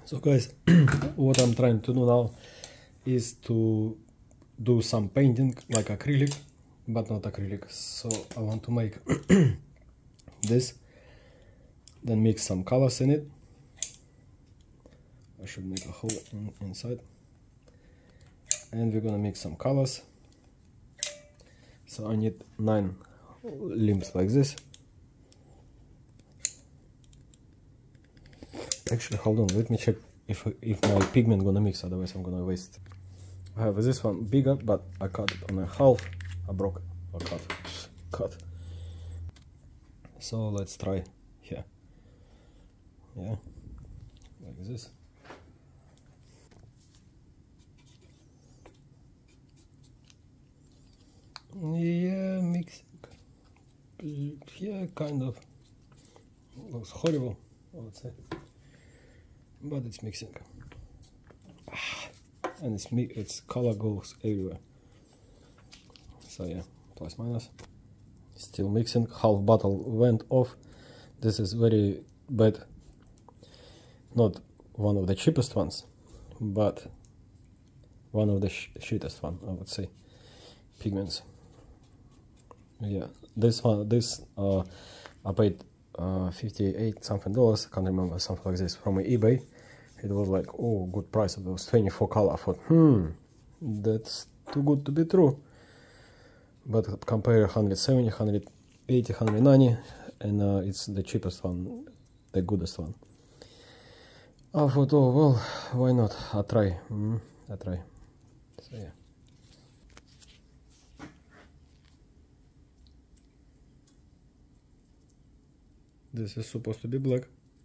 So guys, what I'm trying to do now is to do some painting like acrylic, but not acrylic. So I want to make this, then mix some colors in it. I should make a hole inside, and we're gonna mix some colors. So I need 9 limbs like this. Actually, hold on, let me check if my pigment gonna mix, otherwise I'm gonna waste. I have this one bigger, but I cut it on a half. I broke it, or cut. So let's try here. Yeah, like this. Yeah, mixing. Yeah, kind of. Looks horrible, I would say. But it's mixing. And its color goes everywhere. So yeah, plus minus. Still mixing. Half bottle went off. This is very bad. Not one of the cheapest ones, but one of the shittest one, I would say. Pigments. Yeah, this one, I paid $58 something, I can't remember, something like this, from eBay. It was like, oh, good price. It was 24 color. I thought, that's too good to be true. But compare 170, 180, 190, and it's the cheapest one, the goodest one. I thought, oh well, why not? I try. So yeah. This is supposed to be black.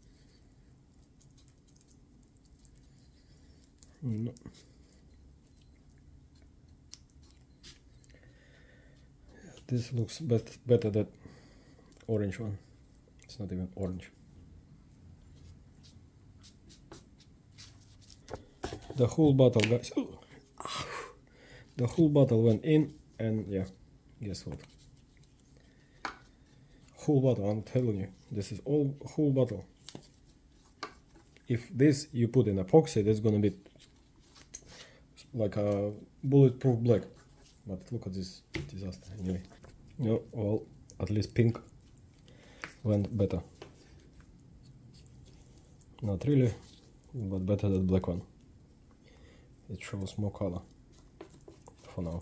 No. This looks better than orange one. It's not even orange. The whole bottle, guys. The whole bottle went in, and yeah, guess what? Whole bottle, I'm telling you, this is all whole bottle. If this you put in epoxy, that's gonna be like a bulletproof black. But look at this disaster anyway. No, well, at least pink went better. Not really, but better than black one. It shows more color for now.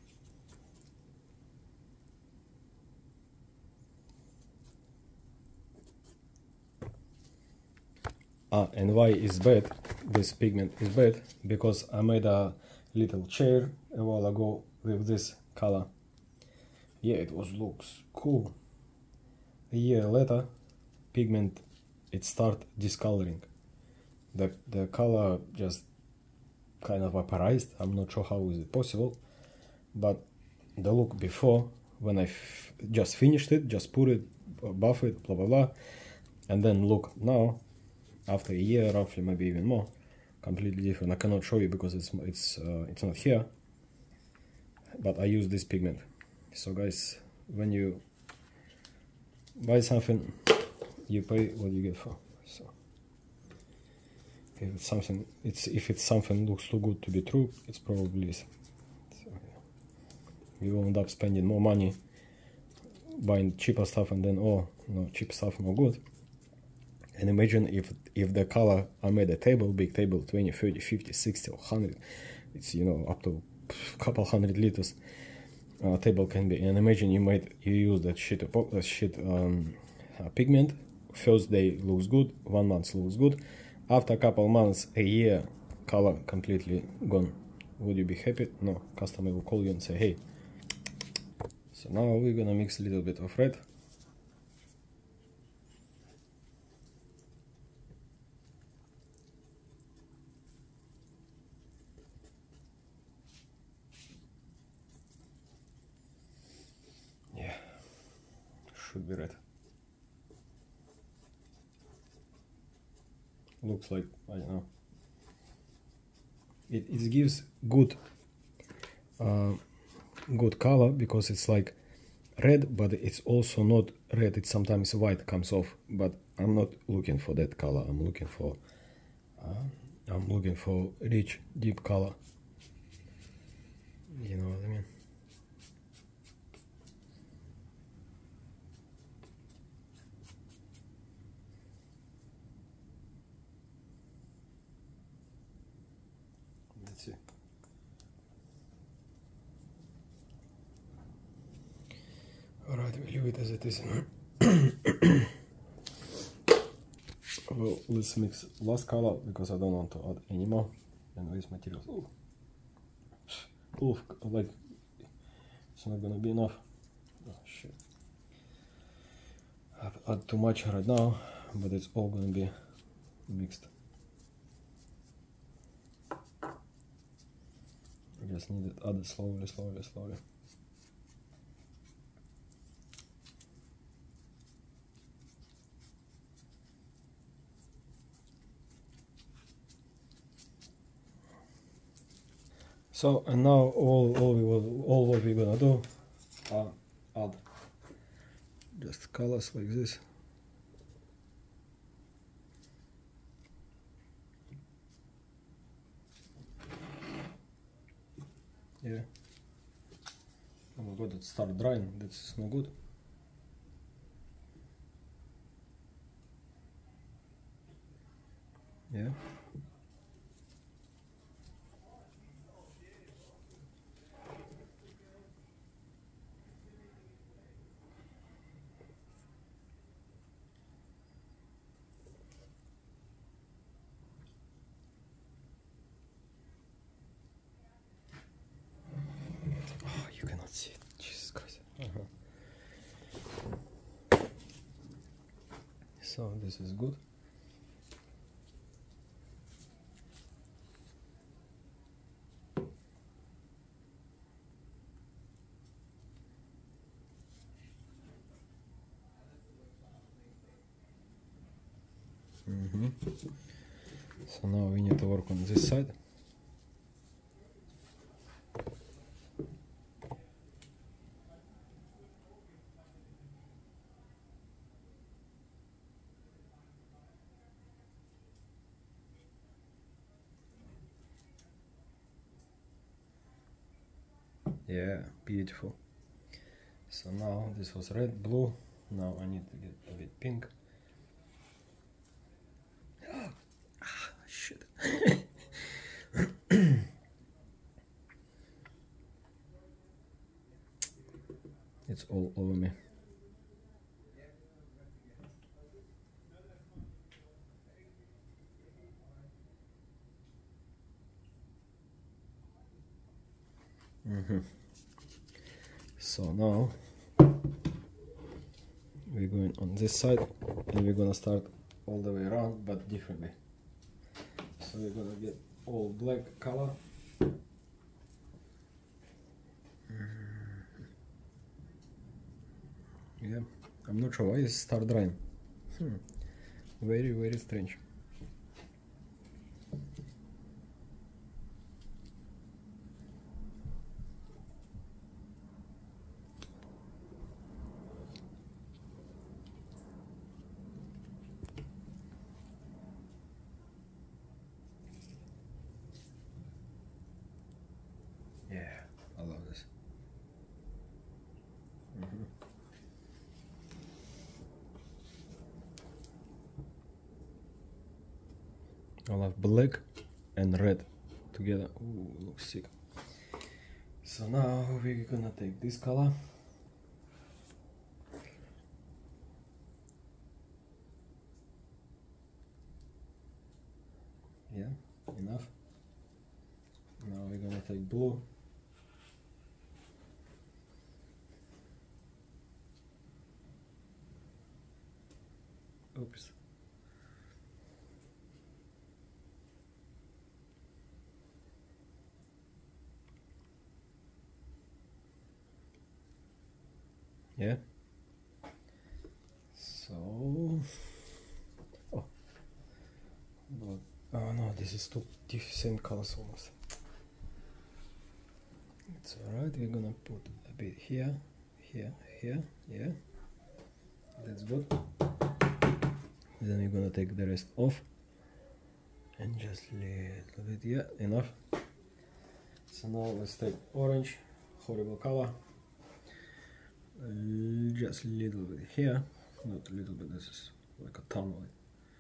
And why is bad, this pigment is bad, because I made a little chair a while ago with this color. Yeah, it looks cool. A year later, pigment, it start discoloring. The color just kind of vaporized. I'm not sure how is it possible, but the look before, when I just finished it, just put it, buff it, blah blah blah, and then look now, after a year, roughly, maybe even more, completely different. I cannot show you because it's not here, but I use this pigment. So guys, when you buy something, you pay what you get for. So if it's something looks too good to be true, it's probably is. So yeah. You will end up spending more money buying cheaper stuff, and then, oh no, cheap stuff no good. And imagine if the color, I made a table, big table, 20, 30, 50, 60 or 100, it's, you know, up to a couple 100 liters table can be. And imagine you use that shit pigment. First day looks good, 1 month looks good, after a couple months, a year, color completely gone. Would you be happy? No. Customer will call you and say, hey. So now we're gonna mix a little bit of red. Should be red. Looks like, I don't know. It gives good good color, because it's like red, but it's also not red. It's sometimes white comes off, but I'm not looking for that color. I'm looking for I'm looking for rich, deep color. You know what I mean? Let's see. Alright, we leave it as it is. Well, let's mix last color because I don't want to add any more and waste materials. Ooh, like it's not gonna be enough. Oh shit. I've added too much right now, but it's all gonna be mixed. I just need it added slowly, slowly, slowly. So, and now all what we're gonna do are add just colors like this. Yeah. Oh my god, it started drying. That's no good. Yeah. Oh, you cannot see it. Jesus Christ. So this is good. So now we need to work on this side. Yeah, beautiful. So now this was red, blue. Now I need to get a bit pink. Ah, shit. It's all over me. So now we're going on this side and we're gonna start all the way around but differently. So we're gonna get all black color. Yeah, I'm not sure why it start drying. Very, very strange. Yeah, I love this. I love black and red together. Ooh, looks sick. So now we're gonna take this color. Yeah, enough. Now we're gonna take blue. Oops. Yeah. So, oh, but, oh no, this is two same colors almost. It's alright. We're gonna put a bit here, here, here. Yeah, that's good. Then we're gonna take the rest off And just a little bit, yeah, enough. So now let's take orange, horrible color. Just a little bit here, not a little bit, this is like a ton of it.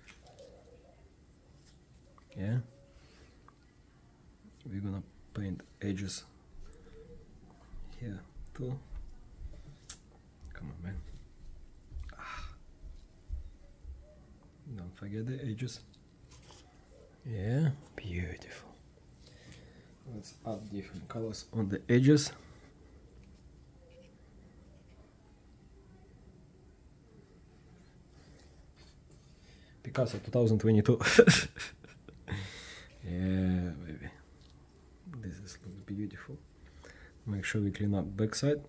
Yeah. We're gonna paint edges here too. Come on, man. Don't forget the edges. Yeah, beautiful. Let's add different colors on the edges. Picasso 2022. Yeah, baby. This is looks beautiful. Make sure we clean up backside.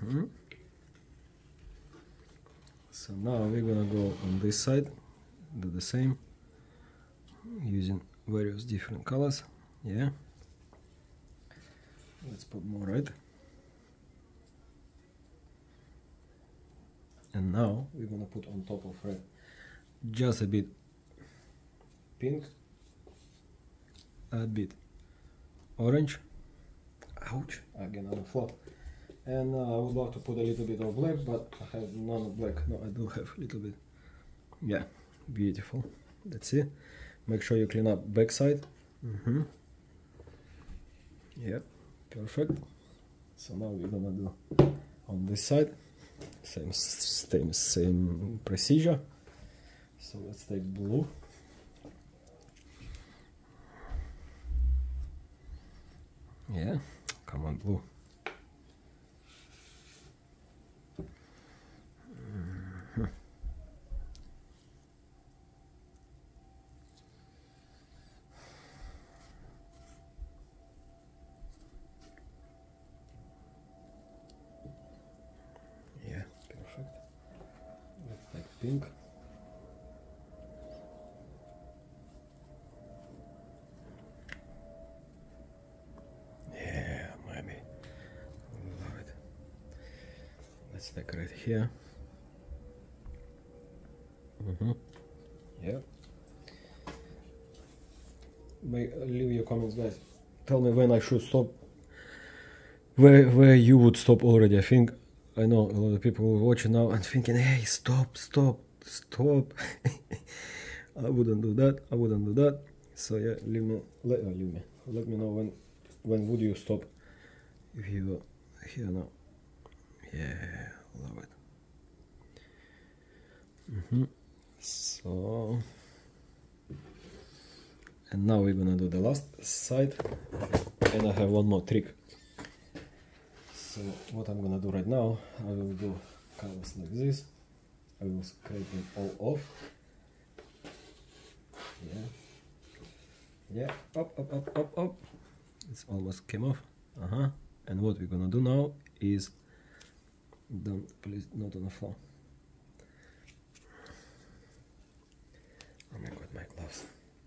So now we're gonna go on this side, do the same, using various different colors. Yeah. Let's put more red. And now we're gonna put on top of red just a bit pink, a bit orange. Ouch, again on the floor. And I would love to put a little bit of black, but I have none of black. No, I do have a little bit. Yeah, beautiful. That's it. Make sure you clean up backside. Yeah, perfect. So now we're gonna do on this side same procedure. So let's take blue. Yeah, come on, blue. Yeah, perfect. Let's take pink. Yeah, maybe. Love it. Let's decorate here. Yeah. Leave your comments, guys. Tell me when I should stop. Where you would stop already. I think I know a lot of people who are watching now and thinking, hey, stop. I wouldn't do that. So yeah, let me know when would you stop if you go here now. Yeah, love it. So, and now we're gonna do the last side, and I have one more trick. So what I'm gonna do right now, I will do colors like this. I will scrape them all off. Yeah, up. It's almost came off. And what we're gonna do now is, please not on the floor. Oh my god, my gloves.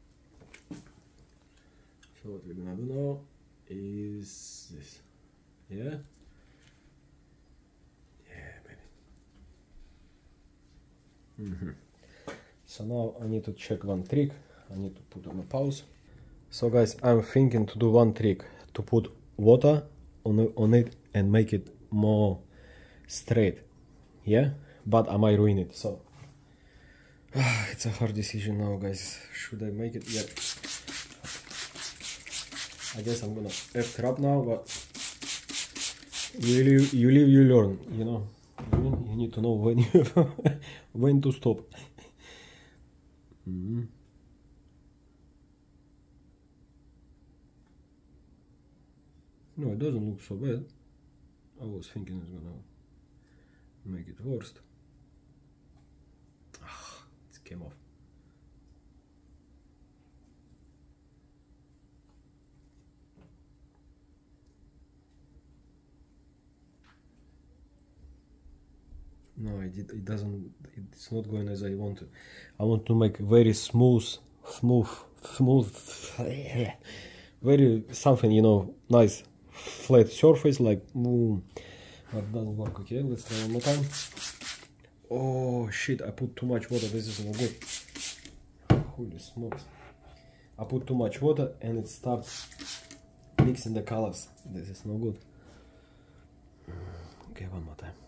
So what we're gonna do now is this. Yeah, baby. So now I need to check one trick. I need to put on a pause. So guys, I'm thinking to do one trick, to put water on it and make it more straight. Yeah, but I might ruin it. So it's a hard decision now, guys. Should I make it? Yeah, I guess I'm gonna after up now, but you live, you learn, you know. You need to know when you when to stop. No, it doesn't look so bad. I was thinking it's gonna make it worse. It came off. No, it doesn't. It's not going as I want to. I want to make very smooth, very something, you know, nice flat surface like that doesn't work. Okay, let's try one more time. Oh shit, I put too much water. This is no good. Holy smokes. I put too much water and it starts mixing the colors. This is no good. Okay, one more time.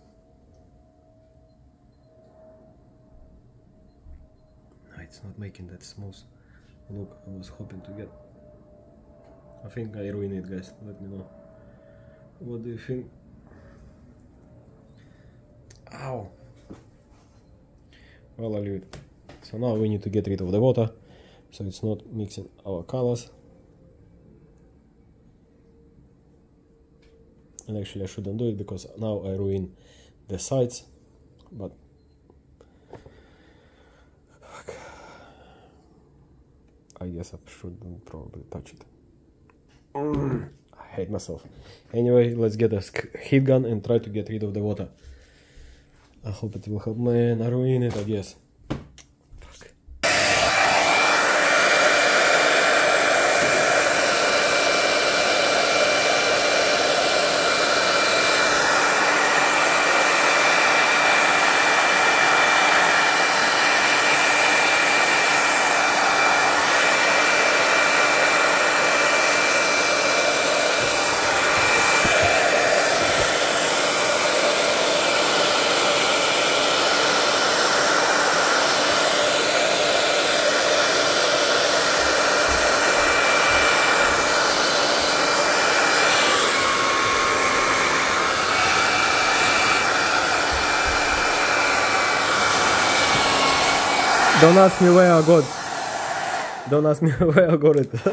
No, it's not making that smooth look I was hoping to get. I think I ruined it, guys. Let me know. What do you think? Ow! Well, I'll leave it. So now we need to get rid of the water, so it's not mixing our colors. And actually I shouldn't do it because now I ruin the sides, but fuck. I guess I shouldn't probably touch it. I hate myself. Anyway, let's get a heat gun and try to get rid of the water. I hope it will help. Man, I ruined it, I guess. Fuck. Don't ask me where I got. Don't ask me where I got it.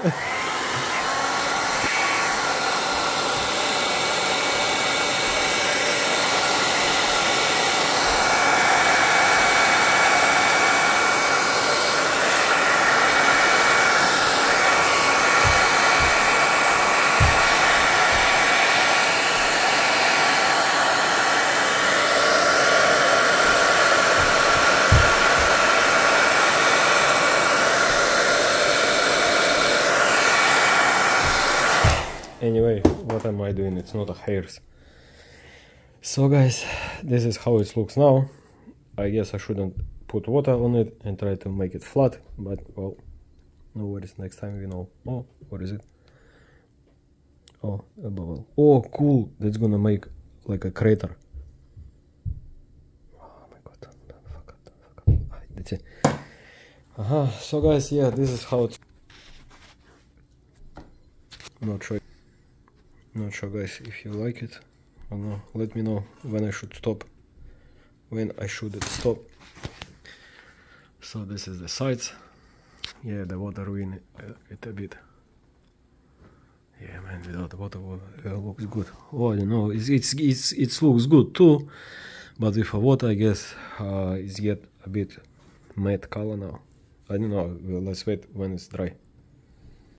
Anyway, what am I doing? It's not a hairs. So guys, this is how it looks now. I guess I shouldn't put water on it and try to make it flat, but well, no worries, next time we know. Oh, what is it? Oh, a bubble. Oh, cool, that's gonna make like a crater. Oh my god, don't fuck up. That's it. So guys, yeah, this is how it's... Not sure guys if you like it or no. Let me know when I should stop. So this is the sides. Yeah, the water ruined it a bit. Yeah man, without the water it looks good. Oh, you know, it looks good too, but with the water I guess it's get a bit matte color now. I don't know, let's wait when it's dry.